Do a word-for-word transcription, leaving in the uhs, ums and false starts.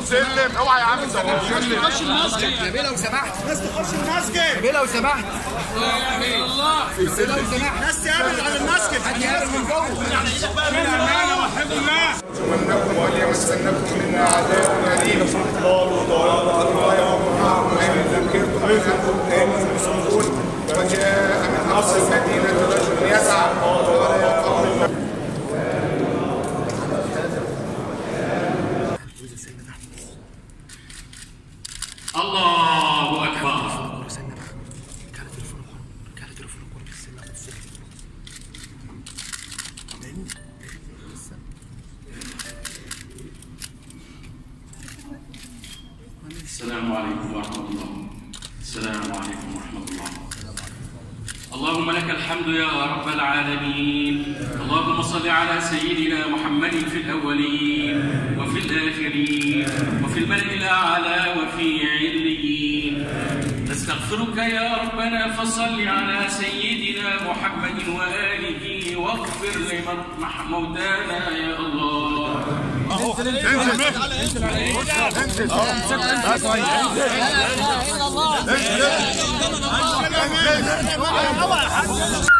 سلم اوعى يا عم سلم. تخش المسجد يا بيه لو سمحت. ناس تخش المسجد يا بيه لو سمحت. الله لو سمحت. ناس تقابل على المسجد. حد يقابل من جوه. وحب الله. ومنكم وليمسنكم منا عذاب أليم. الله يرحمكم إن ذكرتم أنكم تصدقون. وجاء من أقصى المدينة رجل يسعى قال يا قوم الله أكبر. السلام عليكم ورحمة الله. السلام عليكم ورحمة الله. اللهم لك الحمد يا رب العالمين. اللهم صل على سيدنا محمد في الأولين وفي الآخرين وفي الملأ الأعلى وفي عليين. نستغفرك يا ربنا فصل على سيدنا محمد وآله واغفر لموتانا يا الله. انزل انزل انزل انزل انزل انزل